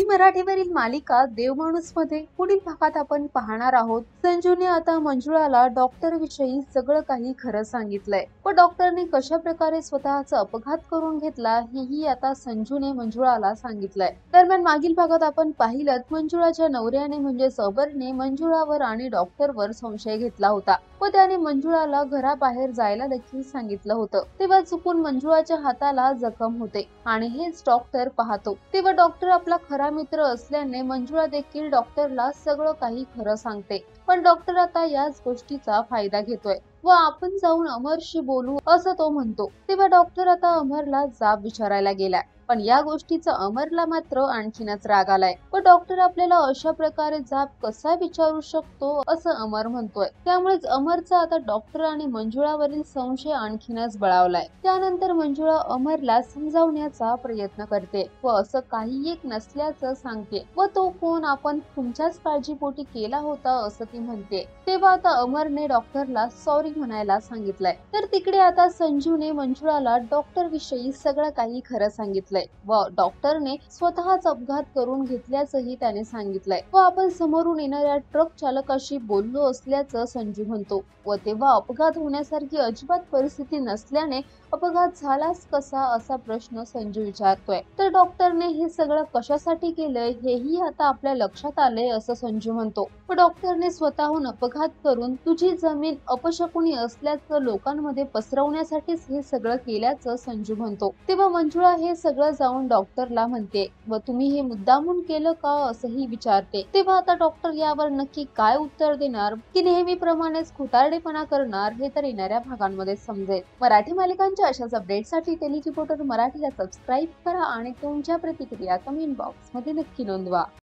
मराठीवरील मालिका देवमाणूस मध्ये पुढील भागात आपण पाहणार आहोत. संजूने आता मंजुळाला डॉक्टर विषयी सगळं काही खरं सांगितलंय व डॉक्टरने कशा प्रकारे स्वतःचा अपघात करून घेतला हेही आता संजूने मंजुळाला सांगितलंय. दरम्यान मागील भागात आपण पाहिलं मंजुळाच्या नवऱ्याने म्हणजे अमरने मंजुळावर आणि डॉक्टरवर संशय घेतला होता व त्याने मंजुळाला घराबाहेर जायला देखील सांगितलं होतं. तेव्हा चुकून मंजुळाच्या हाताला जखम होते आणि हेच डॉक्टर पाहतो. तेव्हा डॉक्टर आपला खरा मित्र असल्याने मंजुळा देखील डॉक्टरला सगळं काही खरं सांगते. पण डॉक्टर आता याच गोष्टीचा फायदा घेतोय व आपण जाऊन अमरशी बोलू असं तो म्हणतो. तेव्हा डॉक्टर आता अमरला जाब विचारायला गेलाय, पण या गोष्टीचा अमरला मात्र आणखीनच राग आलाय व डॉक्टर आपल्याला अशा प्रकारे जाब कसा विचारू शकतो असं अमर म्हणतोय. त्यामुळेच अमरचा आता डॉक्टर आणि मंजुळावरील संशय आणखीनच बळावलाय. त्यानंतर मंजुळा अमरला समजावण्याचा प्रयत्न करते व असं काही एक नसल्याचं सांगते व तो फोन आपण तुमच्याच काळजीपोटी केला होता असं ती म्हणते. तेव्हा आता अमरने डॉक्टरला सॉरी म्हणायला सांगितलंय. तर तिकडे आता संजूने मंजुळाला डॉक्टर विषयी सगळं काही खरं सांगितलंय व डॉक्टरने स्वतःच अपघात करून घेतल्याचंही त्याने सांगितलंय व आपण समोरून येणाऱ्या ट्रक चालकाशी बोललो असल्याचं संजू म्हणतो व तेव्हा अपघात होण्यासारखी अजिबात परिस्थिती नसल्याने अपघात झालाच कसा असा प्रश्न संजू विचारतोय. तर डॉक्टरने हे सगळं कशासाठी केलंय हेही आता आपल्या लक्षात आलंय असं संजू म्हणतो व डॉक्टरने स्वतःहून अपघात करून तुझी जमीन अपशकुनी असल्याचं लोकांमध्ये पसरवण्यासाठीच हे सगळं केल्याचं संजू म्हणतो. तेव्हा मंजुळा हे सगळं जाऊन डॉक्टरला म्हणते व तुम्ही हे मुद्दामून केलं का असंही विचारते. तेव्हा आता डॉक्टर यावर नक्की काय उत्तर देणार की नेहमीप्रमाणेच खोटारडेपणा करणार हे तर येणाऱ्या भागांमध्ये समजेल. मराठी मालिकांच्या अशाच अपडेटसाठी टेली रिपोर्टर मराठीला सबस्क्राईब करा आणि तुमच्या प्रतिक्रिया कमेंट बॉक्स मध्ये नक्की नोंदवा.